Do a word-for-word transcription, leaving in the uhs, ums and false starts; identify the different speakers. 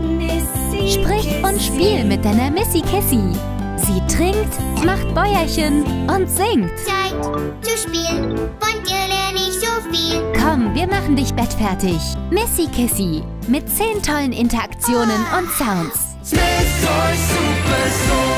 Speaker 1: Sprich und spiel mit deiner Missy Kissy. Sie trinkt, macht Bäuerchen und singt.
Speaker 2: Zeit zu spielen, von dir lerne ich so viel.
Speaker 1: Komm, wir machen dich bettfertig. Missy Kissy mit zehn tollen Interaktionen und Sounds.
Speaker 3: Smith Toy Super Soul.